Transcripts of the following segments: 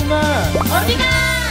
달콤아 어디가?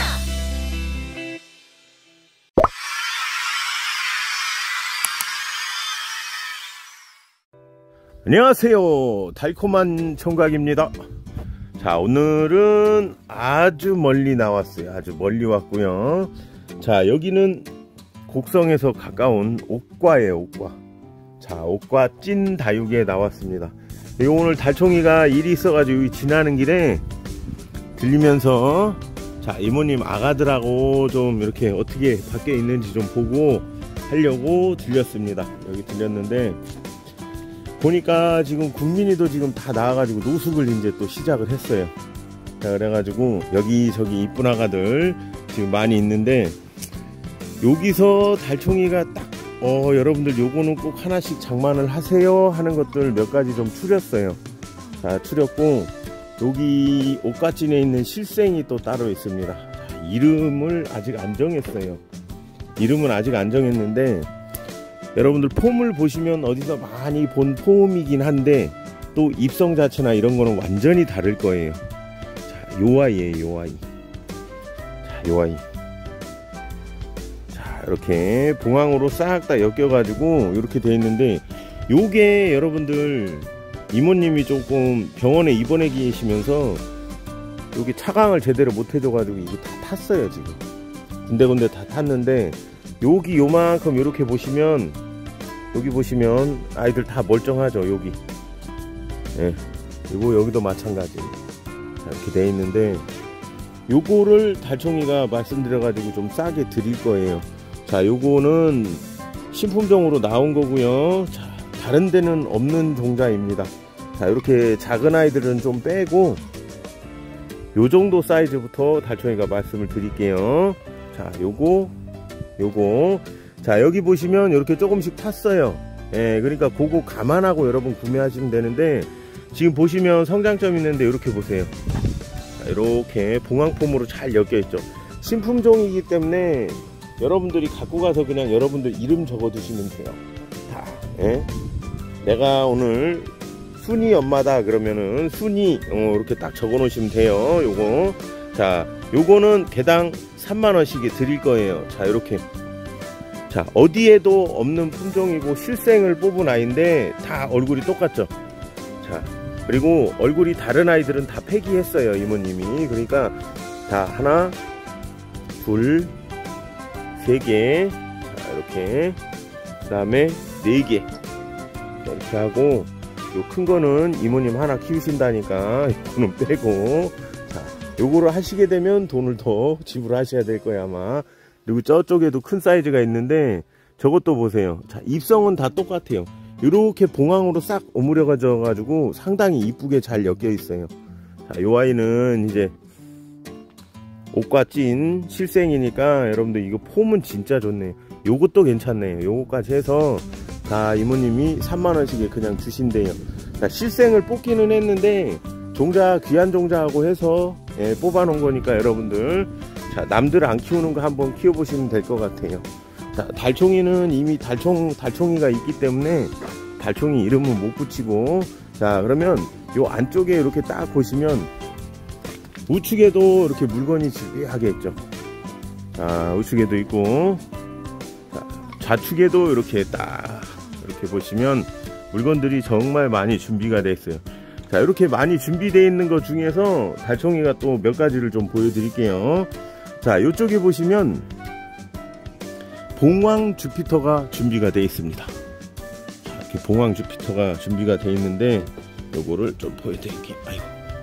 안녕하세요, 달콤한 총각입니다. 자, 오늘은 아주 멀리 나왔어요. 아주 멀리 왔고요. 자, 여기는 곡성에서 가까운 옥과예요. 옥과. 자, 옥과 찐 다육에 나왔습니다. 오늘 달총이가 일이 있어가지고 지나는 길에 들리면서, 자, 이모님 아가들하고 좀 이렇게 어떻게 밖에 있는지 좀 보고 하려고 들렸습니다. 여기 들렸는데 보니까 지금 국민이도 지금 다 나와가지고 노숙을 이제 또 시작을 했어요. 자, 그래가지고 여기저기 이쁜 아가들 지금 많이 있는데, 여기서 달총이가 딱 여러분들 요거는 꼭 하나씩 장만을 하세요 하는 것들 몇 가지 좀 추렸어요. 자, 추렸고 여기 옥가찐에 있는 실생이 또 따로 있습니다. 자, 이름을 아직 안 정했어요. 이름은 아직 안 정했는데, 여러분들 폼을 보시면 어디서 많이 본 폼이긴 한데 또 입성 자체나 이런 거는 완전히 다를 거예요. 자, 요 아이예요, 요 아이. 자, 요 아이. 자, 이렇게 봉황으로 싹 다 엮여가지고 이렇게 돼 있는데, 요게 여러분들 이모님이 조금 병원에 입원해 계시면서 여기 차강을 제대로 못 해줘가지고 이거 다 탔어요. 지금 군데군데 다 탔는데, 여기 요만큼 이렇게 보시면, 여기 보시면 아이들 다 멀쩡하죠. 여기, 예, 그리고 여기도 마찬가지. 자, 이렇게 돼 있는데 요거를 달총이가 말씀드려가지고 좀 싸게 드릴 거예요. 자, 요거는 신품종으로 나온 거고요. 자, 다른 데는 없는 종자입니다. 자, 이렇게 작은 아이들은 좀 빼고 요 정도 사이즈부터 달총이가 말씀을 드릴게요. 자, 요거. 자, 여기 보시면 이렇게 조금씩 탔어요. 예, 그러니까 그거 감안하고 여러분 구매하시면 되는데, 지금 보시면 성장점 있는데 이렇게 보세요. 자, 이렇게 봉황폼으로 잘 엮여 있죠. 신품종이기 때문에 여러분들이 갖고 가서 그냥 여러분들 이름 적어 두시면 돼요. 다. 예? 내가 오늘 순이 엄마다 그러면은 순이 이렇게 딱 적어 놓으시면 돼요. 요거. 자, 요거는 개당 3만원씩에 드릴 거예요. 자, 이렇게. 자, 어디에도 없는 품종이고 실생을 뽑은 아이인데 다 얼굴이 똑같죠. 자, 그리고 얼굴이 다른 아이들은 다 폐기했어요, 이모님이. 그러니까 다 하나, 둘, 세 개. 자, 이렇게. 그 다음에 네 개. 이렇게 하고, 요 큰 거는 이모님 하나 키우신다니까 이거는 빼고. 자, 요거를 하시게 되면 돈을 더 지불하셔야 될 거예요, 아마. 그리고 저쪽에도 큰 사이즈가 있는데 저것도 보세요. 자, 입성은 다 똑같아요. 이렇게 봉황으로 싹 오므려 가지고 상당히 이쁘게 잘 엮여 있어요. 자, 요 아이는 이제 옥과 찐 실생이니까 여러분들 이거 폼은 진짜 좋네요. 요것도 괜찮네요. 요거까지 해서 다 이모님이 3만원씩에 그냥 주신대요. 자, 실생을 뽑기는 했는데 종자, 귀한 종자하고 해서, 예, 뽑아 놓은 거니까 여러분들, 자, 남들 안 키우는 거 한번 키워보시면 될 것 같아요. 자, 달총이는 이미 달총이가 있기 때문에 달총이 이름은 못 붙이고, 자, 그러면 요 안쪽에 이렇게 딱 보시면 우측에도 이렇게 물건이 집요하게 있죠. 자, 우측에도 있고, 자, 좌측에도 이렇게 딱 이렇게 보시면 물건들이 정말 많이 준비가 되어 있어요. 자, 이렇게 많이 준비되어 있는 것 중에서 달총이가 또 몇 가지를 좀 보여드릴게요. 자, 이쪽에 보시면 봉황 주피터가 준비가 되어 있습니다. 자, 이렇게 봉황 주피터가 준비가 되어 있는데 요거를 좀 보여드릴게요. 아이고.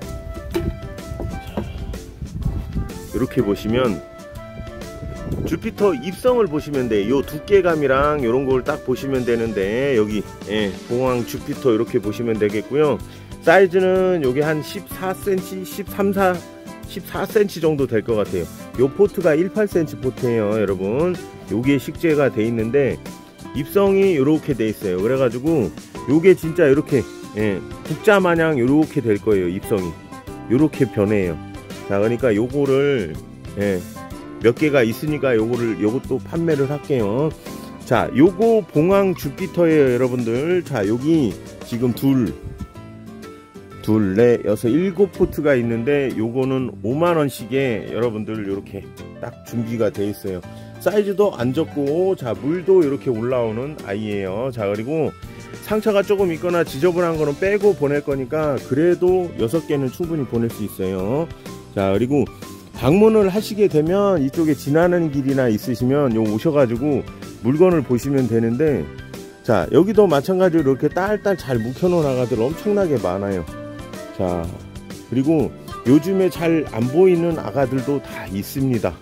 자, 이렇게 보시면 주피터 입성을 보시면 돼. 요 두께감이랑 요런 걸 딱 보시면 되는데, 여기, 예, 봉황 주피터 이렇게 보시면 되겠고요. 사이즈는 요게 한 14cm, 14cm 정도 될 것 같아요. 요 포트가 18cm 포트예요, 여러분. 요게 식재가 돼 있는데 입성이 요렇게 돼 있어요. 그래가지고 요게 진짜 이렇게, 예, 국자 마냥 요렇게 될 거예요. 입성이 요렇게 변해요. 자, 그러니까 요거를, 예, 몇 개가 있으니까 요것도 판매를 할게요. 자, 요거 봉황 주피터예요, 여러분들. 자, 여기 지금 둘, 둘, 넷, 여섯, 일곱 포트가 있는데 요거는 5만원씩에 여러분들 이렇게 딱 준비가 돼 있어요. 사이즈도 안 적고, 자, 물도 이렇게 올라오는 아이예요. 자, 그리고 상처가 조금 있거나 지저분한 거는 빼고 보낼 거니까 그래도 6개는 충분히 보낼 수 있어요. 자, 그리고 방문을 하시게 되면 이쪽에 지나는 길이나 있으시면 요 오셔가지고 물건을 보시면 되는데, 자, 여기도 마찬가지로 이렇게 딸딸 잘 묵혀놓은 아가들 엄청나게 많아요. 자, 그리고 요즘에 잘 안 보이는 아가들도 다 있습니다.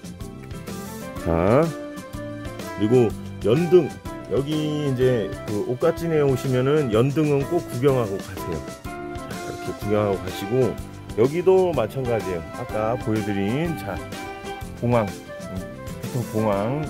자, 그리고 연등, 여기 이제 그 옷가진에 오시면은 연등은 꼭 구경하고 가세요. 자, 이렇게 구경하고 가시고, 여기도 마찬가지예요. 아까 보여드린, 자, 봉황, 봉황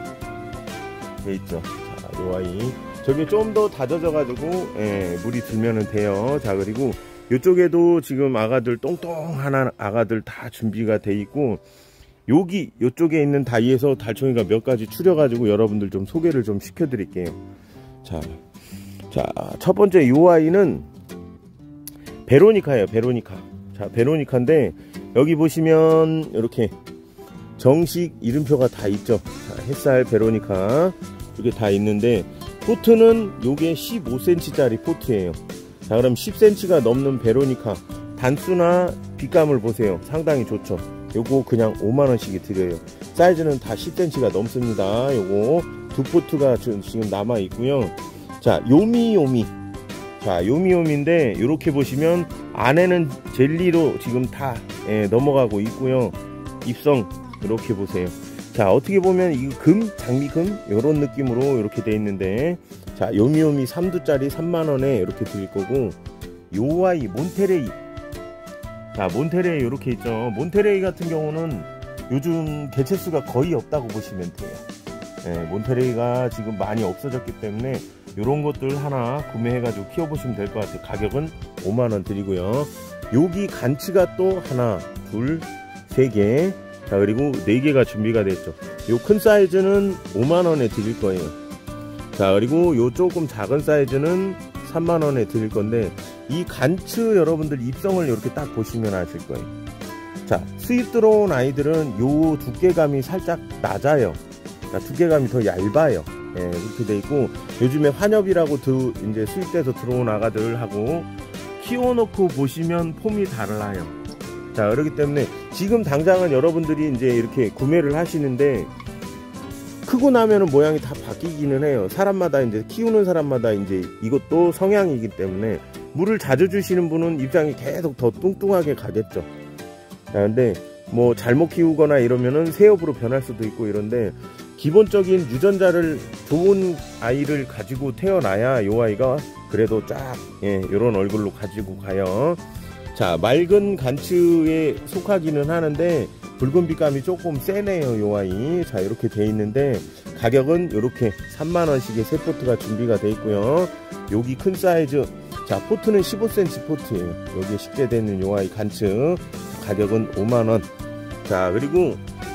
이렇게 돼 있죠. 자, 요 아이 저기 좀 더 다져져 가지고 물이 들면은 돼요. 자, 그리고 이쪽에도 지금 아가들 똥똥한 아가들 다 준비가 돼 있고, 여기 요쪽에 있는 다이에서 달총이가 몇 가지 추려 가지고 여러분들 좀 소개를 좀 시켜 드릴게요. 자, 첫 번째 요 아이는 베로니카예요. 베로니카. 자, 베로니카인데 여기 보시면 이렇게 정식 이름표가 다 있죠. 자, 햇살 베로니카 이렇게 다 있는데, 포트는 요게 15cm 짜리 포트예요. 자, 그럼 10cm가 넘는 베로니카 단수나 빛감을 보세요. 상당히 좋죠. 요거 그냥 5만원씩이 드려요. 사이즈는 다 10cm가 넘습니다. 요거 두 포트가 지금 남아 있고요. 자, 요미요미. 자, 요미요미인데 요렇게 보시면 안에는 젤리로 지금 다 넘어가고 있고요. 입성 이렇게 보세요. 자, 어떻게 보면 이 금, 장미금 요런 느낌으로 이렇게 돼 있는데, 자, 요미요미 3두짜리 3만원에 이렇게 드릴 거고, 요 아이 몬테레이. 자, 몬테레이 이렇게 있죠. 몬테레이 같은 경우는 요즘 개체수가 거의 없다고 보시면 돼요. 몬테레이가 지금 많이 없어졌기 때문에 요런 것들 하나 구매해 가지고 키워보시면 될 것 같아요. 가격은 5만원 드리고요. 여기 간츠가 또 하나, 둘, 세 개. 자, 그리고 4개가 준비가 됐죠. 요 큰 사이즈는 5만원에 드릴 거예요. 자, 그리고 요 조금 작은 사이즈는 3만원에 드릴 건데, 이 간츠 여러분들 입성을 이렇게 딱 보시면 아실 거예요. 자, 수입 들어온 아이들은 요 두께감이 살짝 낮아요. 그러니까 두께감이 더 얇아요. 이렇게 돼 있고, 요즘에 환엽이라고 이제 수입돼서 들어온 아가들하고 키워놓고 보시면 폼이 달라요. 자, 그렇기 때문에 지금 당장은 여러분들이 이제 이렇게 구매를 하시는데, 크고 나면은 모양이 다 바뀌기는 해요. 사람마다 이제 키우는 사람마다 이제 이것도 성향이기 때문에 물을 자주 주시는 분은 입장이 계속 더 뚱뚱하게 가겠죠. 자, 근데 뭐 잘못 키우거나 이러면은 새엽으로 변할 수도 있고 이런데, 기본적인 유전자를 좋은 아이를 가지고 태어나야 요 아이가 그래도 쫙 요런 얼굴로 가지고 가요. 자, 맑은 간츠에 속하기는 하는데 붉은 빛감이 조금 세네요, 요 아이. 자, 이렇게 돼 있는데 가격은 이렇게 3만원씩의 세 포트가 준비가 돼 있고요. 여기 큰 사이즈, 자, 포트는 15cm 포트예요. 여기에 식재되어 있는 요 아이 간츠 가격은 5만원. 자, 그리고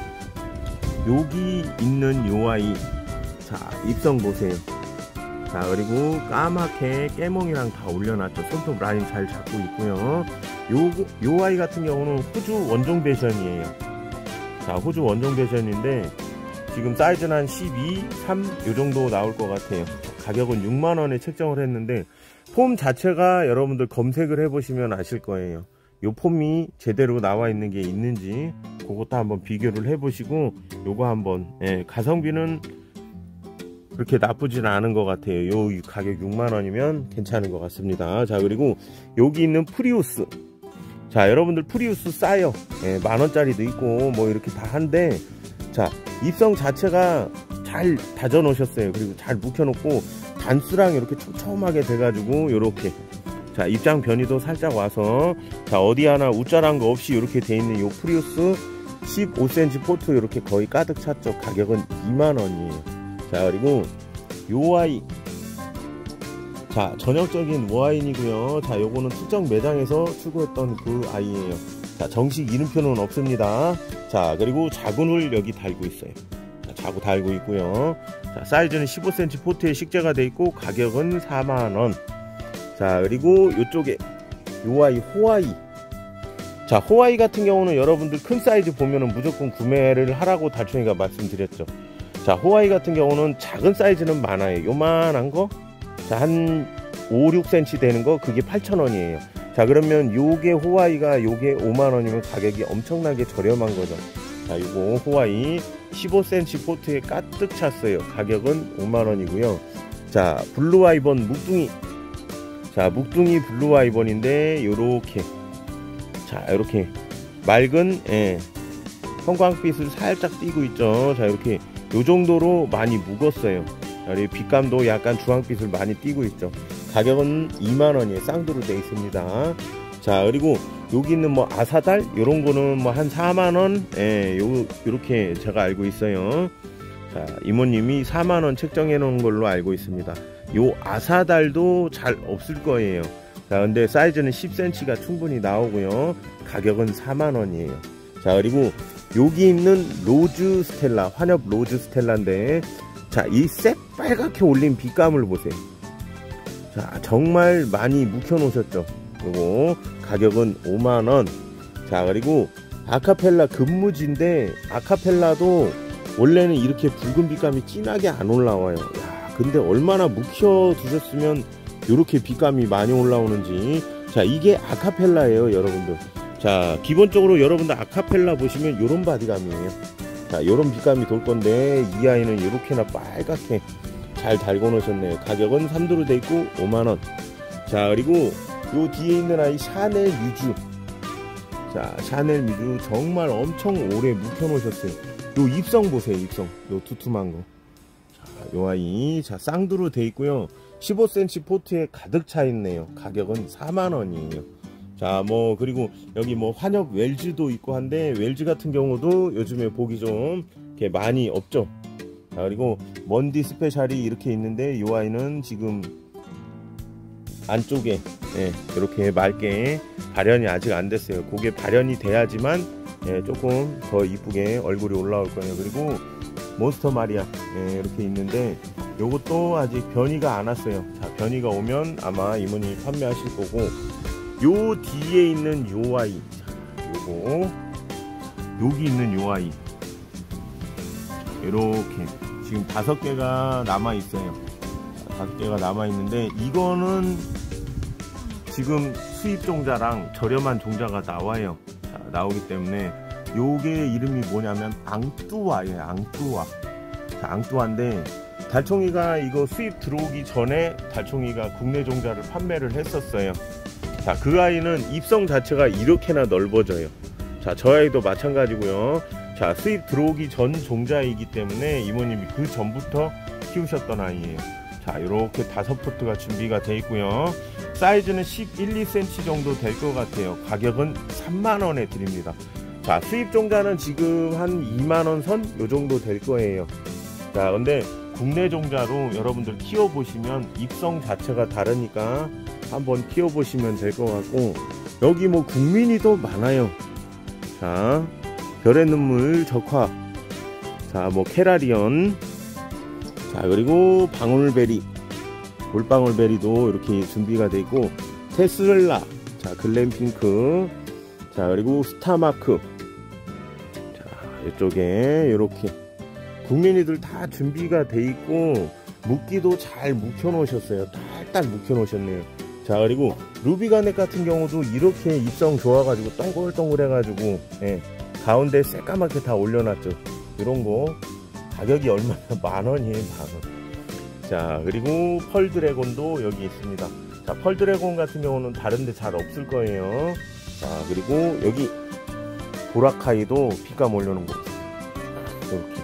여기 있는 요 아이, 자, 입성 보세요. 자, 그리고 까맣게 깨몽이랑 다 올려놨죠. 손톱 라인 잘 잡고 있고요. 요 아이 같은 경우는 호주 원종 배션이에요. 자, 호주 원종 배션인데 지금 사이즈는 한 12, 3 요정도 나올 것 같아요. 가격은 6만원에 책정을 했는데, 폼 자체가 여러분들 검색을 해보시면 아실 거예요. 요 폼이 제대로 나와 있는 게 있는지 그것도 한번 비교를 해보시고, 요거 한번, 가성비는 그렇게 나쁘진 않은 것 같아요. 요 가격 6만원이면 괜찮은 것 같습니다. 자, 그리고 여기 있는 프리우스. 자, 여러분들 프리우스 싸요. 만원짜리도 있고 뭐 이렇게 다 한데, 자, 입성 자체가 잘 다져 놓으셨어요. 그리고 잘 묵혀 놓고 단수랑 이렇게 촘촘하게 돼 가지고 요렇게, 자, 입장 변이도 살짝 와서, 자, 어디 하나 우짜란 거 없이 이렇게 돼 있는 요 프리우스 15cm 포트 이렇게 거의 가득 찼죠. 가격은 2만원이에요 자, 그리고 요 아이, 자, 전형적인 와인이고요. 자, 요거는 특정 매장에서 출고했던 그 아이예요. 자, 정식 이름표는 없습니다. 자, 그리고 자군을 여기 달고 있어요. 자, 자구 달고 있고요. 자, 사이즈는 15cm 포트에 식재가 돼 있고 가격은 4만원. 자, 그리고 요쪽에 요 아이 호아이. 자, 호아이 같은 경우는 여러분들 큰 사이즈 보면은 무조건 구매를 하라고 달총이가 말씀드렸죠. 자, 호아이 같은 경우는 작은 사이즈는 많아요. 요만한 거, 자, 한 5, 6cm 되는 거, 그게 8,000원이에요. 자, 그러면 요게 호아이가 요게 5만원이면 가격이 엄청나게 저렴한 거죠. 자, 요거 호아이 15cm 포트에 가득 찼어요. 가격은 5만원이고요. 자, 블루아이번 묵둥이. 자, 묵둥이 블루아이번인데 요렇게, 자, 이렇게 맑은, 예, 형광빛을 살짝 띄고 있죠. 자, 이렇게 요 정도로 많이 묵었어요. 그리고 빛감도 약간 주황빛을 많이 띄고 있죠. 가격은 2만원이에요. 쌍두로 되어 있습니다. 자, 그리고 여기 있는 뭐 아사달 요런 거는 뭐 한 4만원, 예, 요렇게 제가 알고 있어요. 자, 이모님이 4만원 책정해 놓은 걸로 알고 있습니다. 요 아사달도 잘 없을 거예요. 자, 근데 사이즈는 10cm가 충분히 나오고요. 가격은 4만원이에요. 자, 그리고 여기 있는 로즈 스텔라, 환엽 로즈 스텔라인데, 자, 이 새빨갛게 올린 빛감을 보세요. 자, 정말 많이 묵혀 놓으셨죠. 요거 가격은 5만원. 자, 그리고 아카펠라 금무지인데, 아카펠라도 원래는 이렇게 붉은 빛감이 진하게 안 올라와요. 야, 근데 얼마나 묵혀 두셨으면 요렇게 빛감이 많이 올라오는지. 자, 이게 아카펠라예요, 여러분들. 자, 기본적으로 여러분들 아카펠라 보시면 요런 바디감이에요. 자, 요런 빛감이 돌 건데, 이 아이는 요렇게나 빨갛게 잘 달고 놓으셨네요. 가격은 3두로 돼 있고 5만원. 자, 그리고 요 뒤에 있는 아이 샤넬 뮤즈. 자, 샤넬 뮤즈 정말 엄청 오래 묵혀 놓으셨어요. 요 입성 보세요, 입성. 요 두툼한 거. 자, 요 아이, 자, 쌍두로 돼 있고요. 15cm 포트에 가득 차 있네요. 가격은 4만원이에요. 자, 뭐 그리고 여기 뭐 환엽 웰즈도 있고 한데, 웰즈 같은 경우도 요즘에 보기 좀 이렇게 많이 없죠. 자, 그리고 먼디 스페셜이 이렇게 있는데, 요 아이는 지금 안쪽에, 예, 이렇게 맑게 발현이 아직 안 됐어요. 그게 발현이 돼야지만, 예, 조금 더 이쁘게 얼굴이 올라올 거예요. 그리고 몬스터 마리아, 예, 이렇게 있는데, 요것도 아직 변이가 안 왔어요. 자, 변이가 오면 아마 이모님이 판매하실 거고, 요 뒤에 있는 요 아이, 자, 요거, 여기 있는 요 아이, 이렇게 지금 5개가 남아 있어요. 5개가 남아 있는데, 이거는 지금 수입 종자랑 저렴한 종자가 나와요. 자, 나오기 때문에 요게 이름이 뭐냐면 앙뚜와예요. 앙뚜와. 자, 앙뚜와인데, 달총이가 이거 수입 들어오기 전에 달총이가 국내 종자를 판매를 했었어요. 자, 그 아이는 입성 자체가 이렇게나 넓어져요. 자, 저 아이도 마찬가지고요. 자, 수입 들어오기 전 종자이기 때문에 이모님이 그 전부터 키우셨던 아이예요. 자, 이렇게 5포트가 준비가 되어 있고요. 사이즈는 11, 2cm 정도 될 것 같아요. 가격은 3만원에 드립니다. 자, 수입 종자는 지금 한 2만원 선 요 정도 될 거예요. 자, 근데 국내 종자로 여러분들 키워보시면 입성 자체가 다르니까 한번 키워보시면 될 것 같고, 여기 뭐 국민이 더 많아요. 자, 별의 눈물 적화. 자, 뭐 캐라리언. 자, 그리고 방울베리, 볼방울베리도 이렇게 준비가 되어 있고, 테슬라. 자, 글램핑크. 자, 그리고 스타마크. 자, 이쪽에 이렇게 국민이들 다 준비가 돼 있고, 묵기도 잘 묵혀 놓으셨어요. 딸딸 묵혀 놓으셨네요. 자, 그리고 루비가넷 같은 경우도 이렇게 입성 좋아가지고 동글동글 해가지고, 예, 가운데 새까맣게 다 올려놨죠. 이런거 가격이 얼마나? 만원이에요, 만원. 자, 그리고 펄드래곤도 여기 있습니다. 자, 펄드래곤 같은 경우는 다른데 잘 없을 거예요. 자, 그리고 여기 보라카이도 빛감 올려놓은 거 이렇게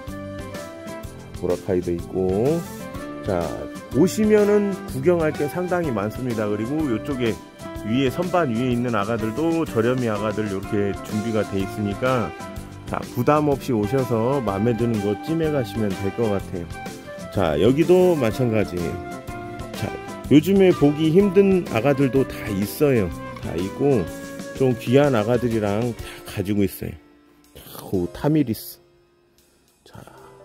보라카이도 있고. 자, 오시면은 구경할 게 상당히 많습니다. 그리고 이쪽에 위에 선반 위에 있는 아가들도 저렴이 아가들 이렇게 준비가 돼 있으니까, 자, 부담 없이 오셔서 마음에 드는 거 찜해 가시면 될 것 같아요. 자, 여기도 마찬가지예요. 자, 요즘에 보기 힘든 아가들도 다 있어요. 다 있고 좀 귀한 아가들이랑 다 가지고 있어요. 오, 타미리스. 자,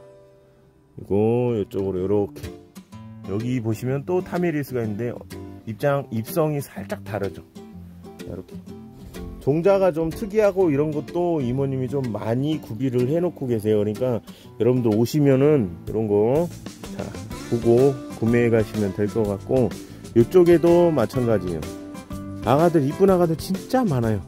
이거 이쪽으로 이렇게, 여기 보시면 또 타미리스가 있는데 입성이 살짝 다르죠. 이렇게 종자가 좀 특이하고 이런 것도 이모님이 좀 많이 구비를 해 놓고 계세요. 그러니까 여러분들 오시면은 이런 거 자, 보고 구매해 가시면 될 것 같고, 이쪽에도 마찬가지예요. 아가들, 이쁜 아가들 진짜 많아요.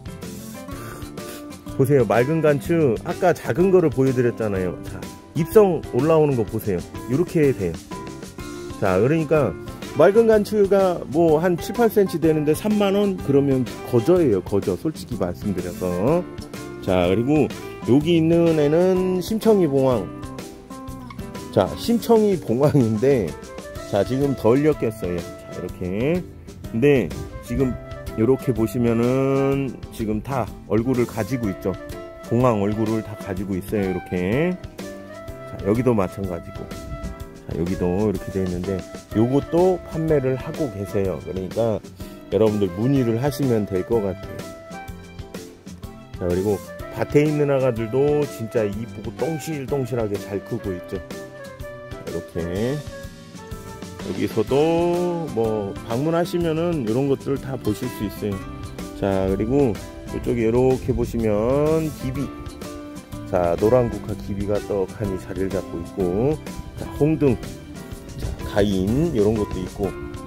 보세요. 맑은 간추 아까 작은 거를 보여드렸잖아요. 자, 입성 올라오는 거 보세요. 이렇게 돼요. 자, 그러니까 맑은 간추가 뭐 한 7, 8cm 되는데 3만원? 그러면 거저예요. 거저. 솔직히 말씀드려서. 자, 그리고 여기 있는 애는 심청이 봉황. 자, 심청이 봉황인데, 자, 지금 덜 엮였어요. 자, 이렇게. 근데 지금 이렇게 보시면은 지금 다 얼굴을 가지고 있죠. 봉황 얼굴을 다 가지고 있어요. 이렇게. 자, 여기도 마찬가지고. 자, 여기도 이렇게 되어 있는데, 요것도 판매를 하고 계세요. 그러니까 여러분들 문의를 하시면 될 것 같아요. 자, 그리고 밭에 있는 아가들도 진짜 이쁘고 똥실똥실하게 잘 크고 있죠. 자, 이렇게. 여기서도 뭐 방문하시면은 이런 것들 다 보실 수 있어요. 자, 그리고 이쪽에 이렇게 보시면 기비. 자, 노란국화 기비가 떡하니 자리를 잡고 있고, 자, 홍등, 자, 가인 이런 것도 있고,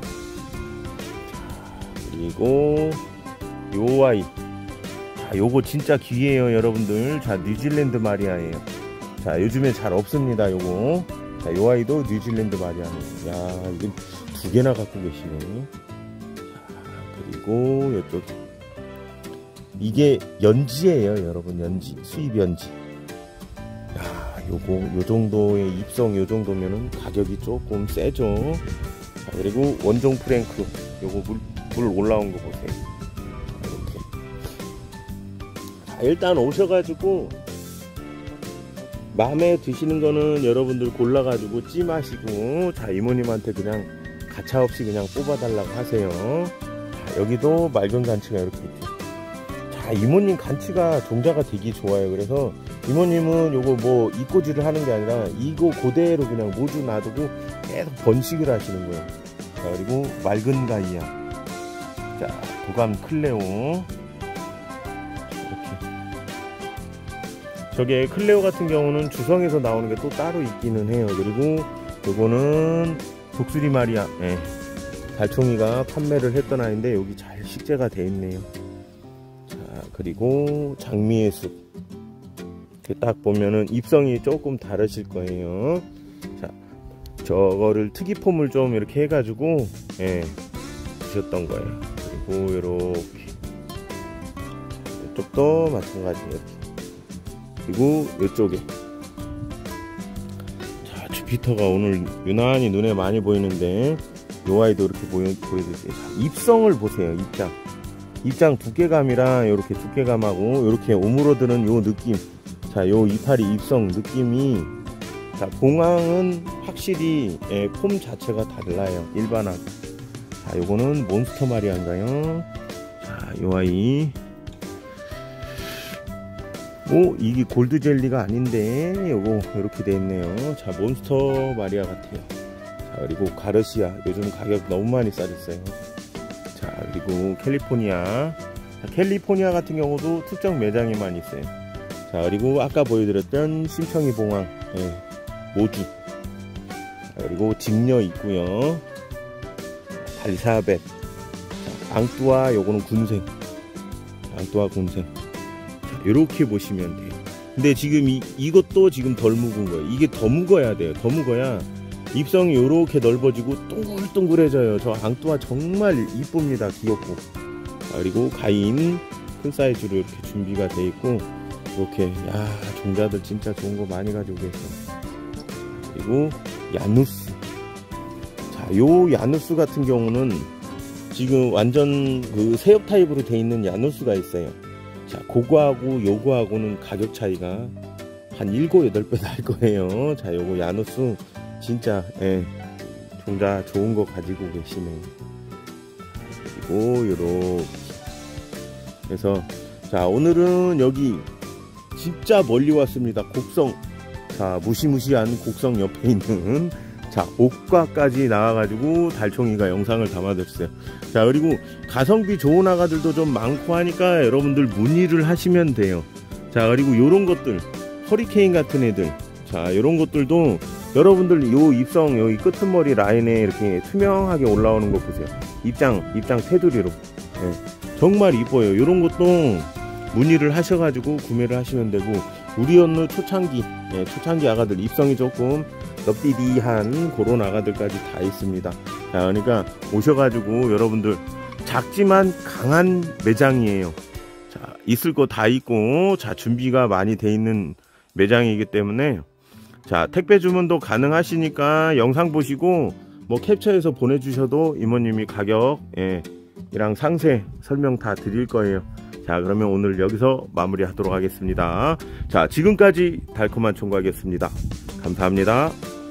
자, 그리고 요아이. 자, 요거 진짜 귀해요, 여러분들. 자, 뉴질랜드 마리아예요. 자, 요즘에 잘 없습니다, 요거. 자, 요 아이도 뉴질랜드 마리아네요. 야, 이거 두 개나 갖고 계시네. 자, 그리고 이쪽 이게 연지예요, 여러분. 연지, 수입 연지. 야, 요거 요 정도의 입성 요 정도면은 가격이 조금 세죠. 자, 그리고 원종 프랭크, 요거 물 올라온 거 보세요. 자, 이렇게. 자, 일단 오셔가지고 마음에 드시는 거는 여러분들 골라가지고 찜하시고, 자, 이모님한테 그냥 가차없이 그냥 뽑아달라고 하세요. 자, 여기도 맑은 간치가 이렇게 있죠. 자, 이모님 간치가 종자가 되게 좋아요. 그래서 이모님은 요거 뭐 이꼬지를 하는 게 아니라 이거 그대로 그냥 모주 놔두고 계속 번식을 하시는 거예요. 자, 그리고 맑은 가이아. 자, 도감 클레오. 저게 클레오 같은 경우는 주성에서 나오는 게 또 따로 있기는 해요. 그리고 요거는 독수리 마리아. 네. 달총이가 판매를 했던 아이인데 여기 잘 식재가 돼 있네요. 자, 그리고 장미의 숲. 이렇게 딱 보면은 입성이 조금 다르실 거예요. 자, 저거를 특이폼을 좀 이렇게 해가지고, 예, 주셨던 거예요. 그리고 요렇게. 이쪽도 마찬가지예요. 그리고 이쪽에, 자, 주피터가 오늘 유난히 눈에 많이 보이는데 요 아이도 이렇게 보여드릴게요. 자, 입성을 보세요. 입장 두께감이랑 이렇게 두께감하고 이렇게 오므러드는 요 느낌. 자, 요 이파리 입성 느낌이, 자, 봉황은 확실히, 예, 폼 자체가 달라요. 일반하고. 자, 요거는 몬스터 마리아인가요? 자, 요 아이. 오, 이게 골드 젤리가 아닌데 요거 이렇게 돼 있네요. 자, 몬스터 마리아 같아요. 자, 그리고 가르시아. 요즘 가격 너무 많이 싸졌어요. 자, 그리고 캘리포니아. 자, 캘리포니아 같은 경우도 특정 매장에만 있어요. 자, 그리고 아까 보여드렸던 심청이 봉황, 예, 모주. 자, 그리고 직녀 있고요. 달사벳. 자, 앙뚜아, 요거는 군생. 앙뚜아 군생. 이렇게 보시면 돼요. 근데 지금 이것도 지금 덜 묵은 거예요. 이게 더 묵어야 돼요. 더 묵어야 입성이 이렇게 넓어지고 동글동글해져요. 저 앙뚜아 정말 이쁩니다. 귀엽고. 자, 그리고 가인 큰 사이즈로 이렇게 준비가 돼 있고, 이렇게, 야, 종자들 진짜 좋은 거 많이 가지고 계세요. 그리고 야누스. 자, 요 야누스 같은 경우는 지금 완전 그 새엽 타입으로 돼 있는 야누스가 있어요. 자, 그거하고 요거하고는 가격 차이가 한 7, 8배 날 거예요. 자, 요거 야누스 진짜, 예, 종자 좋은 거 가지고 계시네요. 그리고 요렇게. 그래서, 자, 오늘은 여기 진짜 멀리 왔습니다. 곡성. 자, 무시무시한 곡성 옆에 있는, 자, 옥과까지 나와가지고 달총이가 영상을 담아드렸어요. 자, 그리고 가성비 좋은 아가들도 좀 많고 하니까 여러분들 문의를 하시면 돼요. 자, 그리고 요런 것들 허리케인 같은 애들, 자, 요런 것들도 여러분들 요 입성 여기 끄트머리 라인에 이렇게 투명하게 올라오는 거 보세요. 입장 테두리로. 예, 정말 이뻐요. 요런 것도 문의를 하셔가지고 구매를 하시면 되고, 우리 언누 초창기, 예, 초창기 아가들 입성이 조금 넙디디한 그런 아가들까지 다 있습니다. 자, 그러니까 오셔가지고 여러분들 작지만 강한 매장이에요. 자, 있을 거 다 있고, 자, 준비가 많이 돼 있는 매장이기 때문에, 자, 택배 주문도 가능하시니까 영상 보시고 뭐 캡처해서 보내주셔도 이모님이 가격, 예, 이랑 상세 설명 다 드릴 거예요. 자, 그러면 오늘 여기서 마무리 하도록 하겠습니다. 자, 지금까지 달콤한 총각이었습니다. 감사합니다.